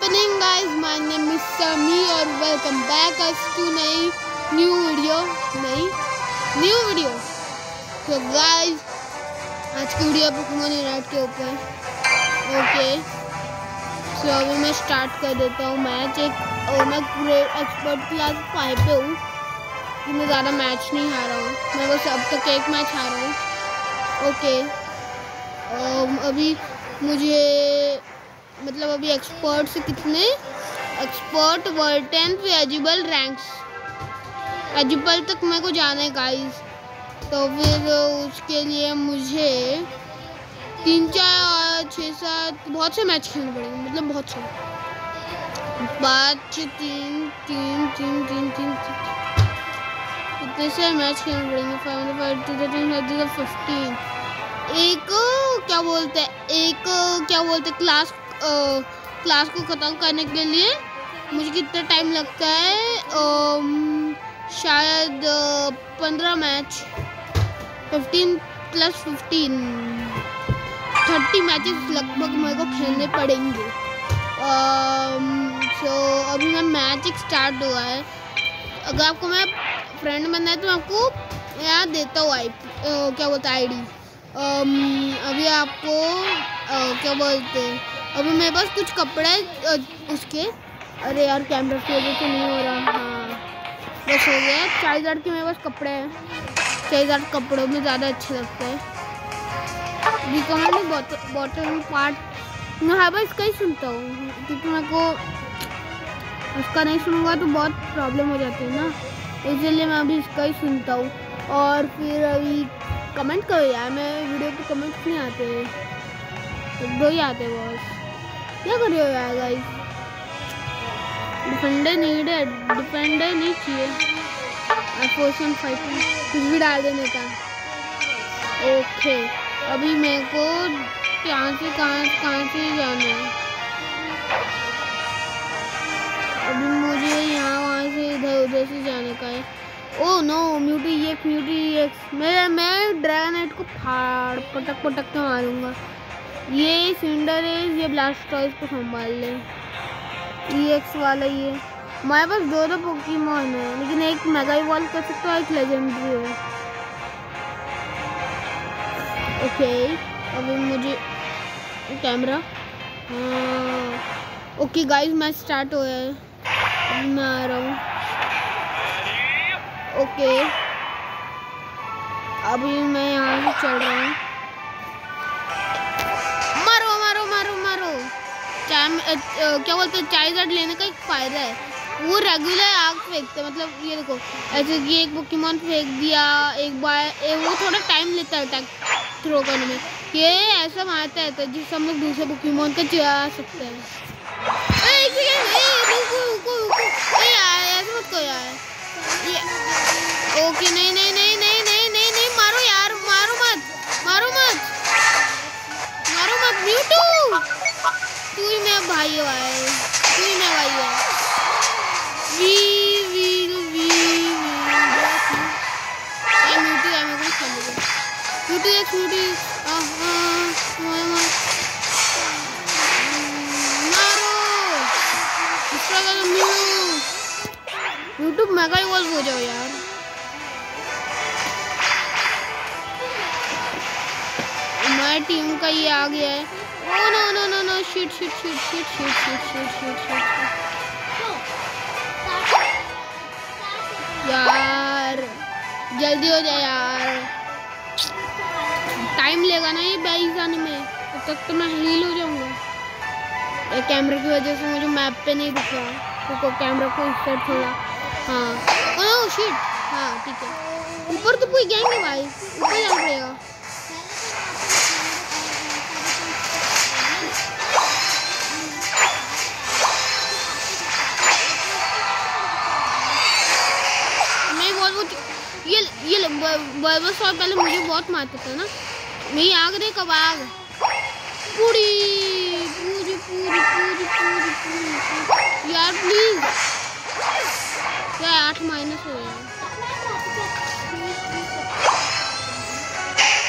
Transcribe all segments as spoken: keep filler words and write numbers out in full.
Happening guys, my name is Sami और welcome back us to नई new video नई new video तो guys आज की वीडियो पोकेमॉन यूनाइट के ऊपर। ओके सो अभी मैं स्टार्ट कर देता हूँ मैच। एक और मैं ग्रेट एक्सपर्ट क्लास फाइव पे हूँ कि मैं ज़्यादा मैच नहीं हारा हूँ, मैं बस अब तक एक मैच हारा हूँ। ओके अभी मुझे मतलब अभी एक्सपर्ट से कितने expert world tenth eligible ranks eligible तक मेरे को जाना है गाइस। तो फिर उसके लिए मुझे तीन चार छः सात बहुत से मैच खेलने पड़ेंगे, मतलब बहुत से पाँच तीन तीन तीन तीन तीन कितने से मैच खेलने पड़ेंगे। Five five two thirteen fifteen एक क्या बोलते हैं एक क्या बोलते हैं क्लास आ, क्लास को ख़त्म करने के लिए मुझे कितना टाइम लगता है? आ, शायद पंद्रह match fifteen plus fifteen thirty matches लगभग मेरे को खेलने पड़ेंगे। सो so, अभी मैं मैच एक स्टार्ट हुआ है। अगर आपको मैं फ्रेंड बनना है तो मैं आपको यहाँ देता हूँ आई क्या बोलते हैं आई डी। Um, अभी आपको uh, क्या बोलते हैं अभी मेरे पास कुछ कपड़े uh, उसके अरे यार कैमरा की वजह से नहीं हो रहा। हाँ बस हो गया। चाइल्ड के मेरे पास कपड़े हैं, चाइल्ड कपड़ों में ज़्यादा अच्छे लगते हैं। रिकमेंड बॉटम पार्ट मैं हर बार इसका ही सुनता हूँ क्योंकि मेरे को उसका नहीं सुनूंगा तो बहुत प्रॉब्लम हो जाती है ना, इसलिए मैं अभी इसका ही सुनता हूँ। और फिर अभी कमेंट करो यार, मैं वीडियो पे कमेंट्स नहीं आते, दो ही आते बस। क्या कर रहे हो यार गाइस? डिफेंडर नीड है, डिफेंडर नहीं चाहिए। फोर्सन फाइव कुछ भी डाल देने का। ओके अभी मेरे को यहाँ से कहाँ कहाँ से जाना है? अभी मुझे यहाँ वहाँ से इधर उधर से जाने का है। Oh no Mewtwo X Mewtwo X मैं मैं ड्रैगनाइट को फाड़ पटक पटक के मारूंगा। ये सिंडर है, ये ब्लास्टॉइस को संभाल ले। ई एक्स वाला ये हमारे पास दो दो पोकेमॉन है लेकिन एक मेगा इवॉल्व कर सकता है, एक लेजेंडरी है। ओके अभी मुझे कैमरा हाँ ओके गाइस मैच स्टार्ट हो गया है, मैं आ रहा हूँ। Okay okay. अभी मैं यहाँ से चल रहा हूँ। मारो मारो मारो मारो चाय क्या बोलते हैं चाइल्ड लेने का एक फायदा है, वो रेगुलर आग फेंकते हैं। मतलब ये देखो ऐसे कि एक पोकेमॉन फेंक दिया एक बार ए, वो थोड़ा टाइम लेता है अटैक थ्रो करने में। ये ऐसा मारता है तो जिससे हम लोग दूसरे पोकेमॉन को चिढ़ा सकते हैं। ऐसा मत करो यार। ओके नहीं नहीं नहीं नहीं नहीं नहीं नहीं मारो यार, मारो मत मारो मत मारो मत म्यूटू, तू ही मेरा भाई है, तू ही मेरा भाई है। वी वी वी ये म्यूटू है, मेरे को खाने दो। म्यूटू एक म्यूटू आ हां मारो इसका का म्यूटू म्यूटू मेगा इवॉल्व हो जाओ यार। हमारी टीम का ये आ गया है। Oh no no no no shit shit shit shit shit shit shit shit shit यार जल्दी हो जाए यार, टाइम लेगा ना ये बैग आने में, तब तक तो मैं हील हो जाऊंगा। कैमरे की वजह से मुझे मैप पे नहीं दिख रहा, तो कैमरा को इस साइड थोड़ा हाँ ओह शिट हाँ ठीक है। ऊपर तो कोई गैंग है भाई, ऊपर जाना पड़ेगा। मैं बहुत ये ये बर्बर शॉट पहले मुझे बहुत मारता था ना, मेरी आग दे कब आग पूरी पूरी पूरी पूरी पूरी पूरी यार प्लीज क्या आठ माइनस हो गया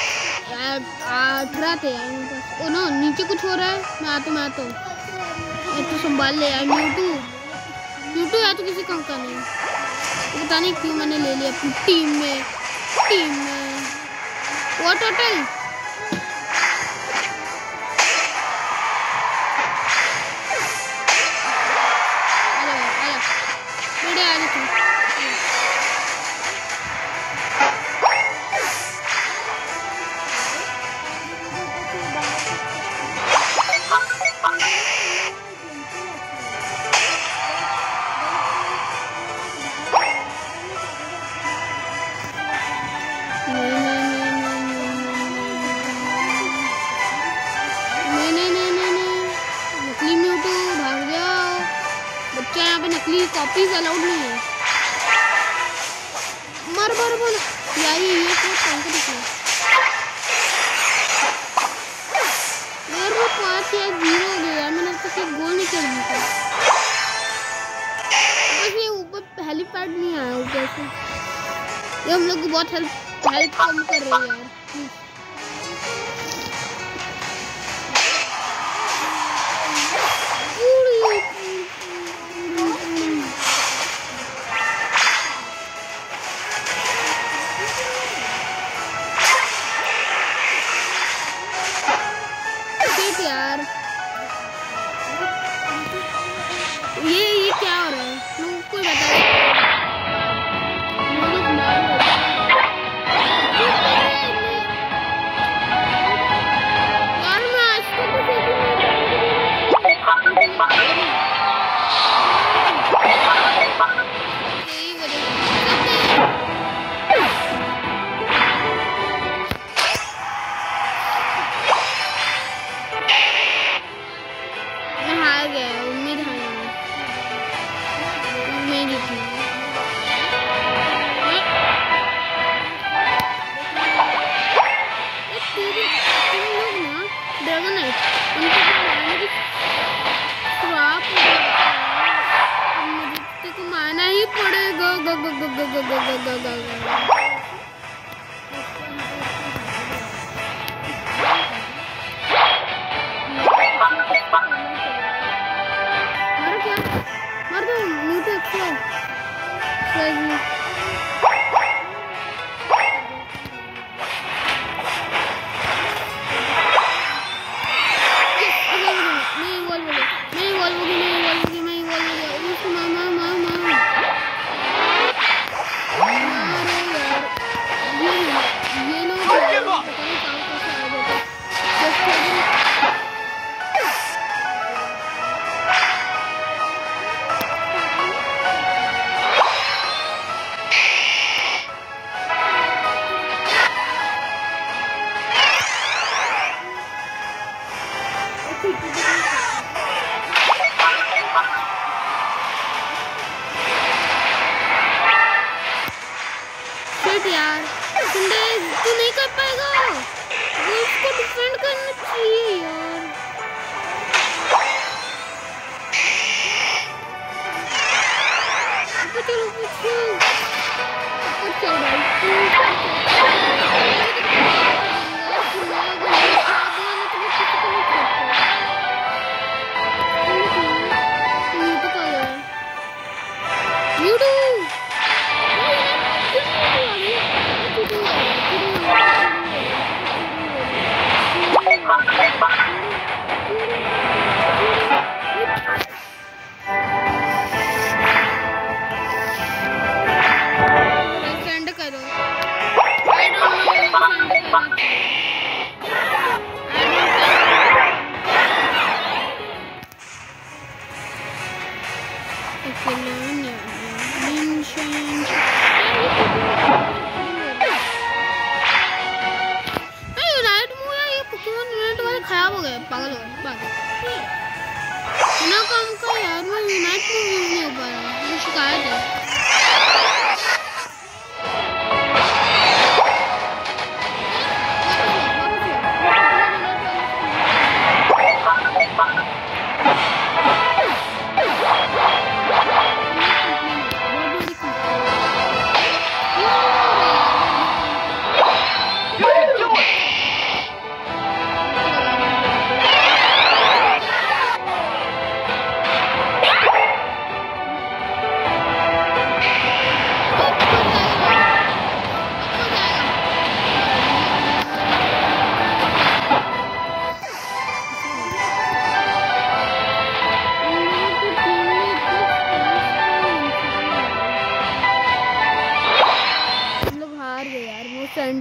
यार, अठारह थे यार। ओ नो नीचे कुछ हो रहा है, मैं आता मैं आता हूँ। तो संभाल ले यार म्यूटू। म्यूटू यार तो किसी काम का नहीं, पता नहीं क्यों मैंने ले लिया अपनी टीम में। टीम में वो टोटल कॉपीज अलाउड नहीं है। मर मर मर यार ये ये क्या टैंक दिख रहा है यार। वो पाँच या जीरो हो गया यार, मैंने अब तक एक गोल नहीं कर दिया। बस ये ऊपर हेलीपैड नहीं आया ऊपर से, ये हम लोग को बहुत हेल्प हेल्प कम कर रही है यार। यार ये ये क्या हो रहा है लोगों को बता। यार मैं आज तो यार तू नहीं कर पाएगा, वो उसको डिफेंड करना चाहिए यार। चलो पूछो चल खराब हो गया, पागल हो गया पागल ना काम का यार। मैं यूनाइट में यूज नहीं हो पा रहा, मुझे शिकायत है।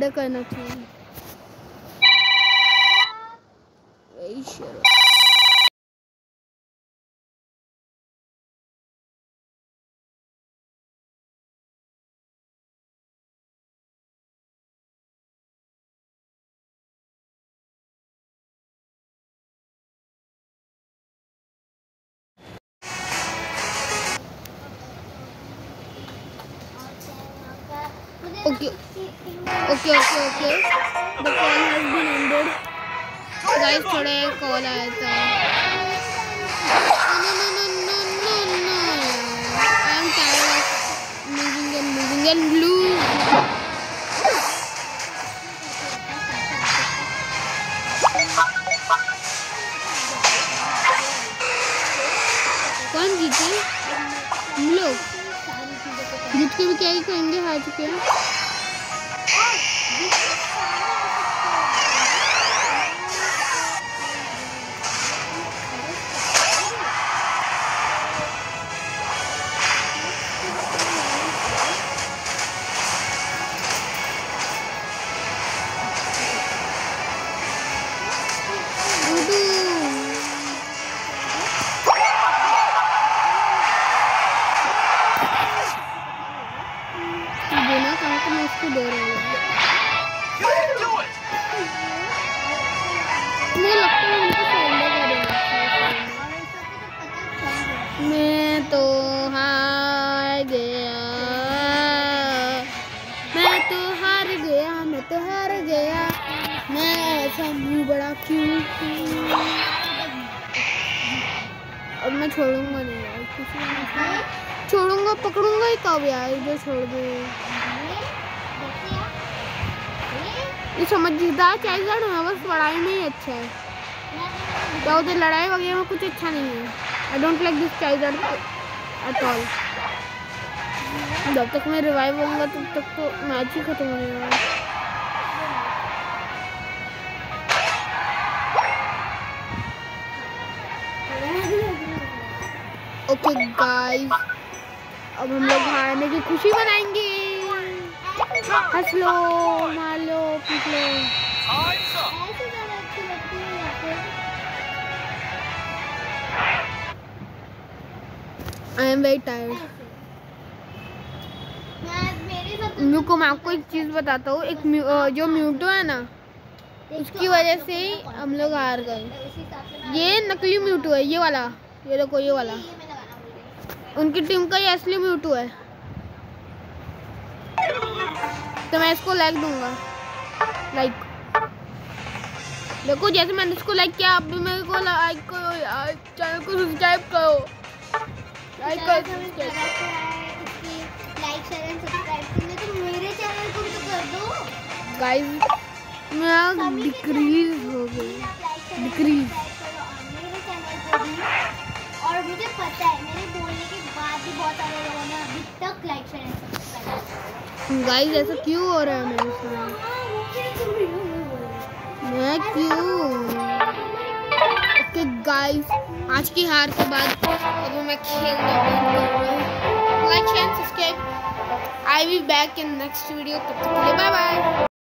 सरेंडर करना चाहिए। Okay, okay, okay, okay. The call has been ended. Guys, थोड़ा कॉल आया था। No, no, no, no, no, no. I am tired of moving and moving and blue. कौन जीते? हम लोग जीत के भी क्या ही करेंगे, हार चुके हैं। इसको दे रहा हूँ। मुझे लगता है उनको सरेंडर कर देना। मैं तो हार गया, मैं तो हार गया, मैं तो हार गया, मैं ऐसा मुँह बड़ा क्यों? अब मैं छोड़ूंगा नहीं यार, किसी को छोड़ूंगा, पकड़ूंगा ही कब यार, जो छोड़ दो। ये समझदार चाइल्ड है, बस पढ़ाई में ही अच्छा है। क्या उधर लड़ाई वगैरह में कुछ अच्छा नहीं है। I don't like this child at all. जब तक मैं रिवाइव होऊंगा तब तक तो मैच ही खत्म हो जाएगा। ओके गाइस, अब हम लोग हारने की खुशी मनाएंगे। हंस लो, मार लो, पीट लो। I am very tired. को मैं आपको एक चीज़ बताता हूँ, एक म्यू, जो म्यूटो है ना, उसकी वजह से ही हम लोग हार गए। ये नकली म्यूटो है, ये वाला, ये देखो ये वाला, उनकी टीम का ये असली म्यूटो है। तो मैं इसको लाइक दूंगा, लाइक देखो जैसे मैंने इसको लाइक किया, आप भी मेरे को लाइक करो यार, चैनल को सब्सक्राइब करो, लाइक करो, लाइक शेयर एंड सब्सक्राइब करने तो मेरे चैनल को भी तो कर दो गाइस। मैं डिक्रीज हो गई, डिक्रीज। मेरे चैनल को भी, और मुझे पता है मेरे बोलने के बाद भी बहुत सारे लोगों ने अभी तक like share and subscribe. Guys ऐसा क्यों हो रहा है मेरे साथ? मैं क्यों? ओके गाइस, आज की हार के बाद अब मैं खेलना बंद कर रहा हूँ। Like share subscribe. I will back in next video. तब तक के लिए बाय बाय।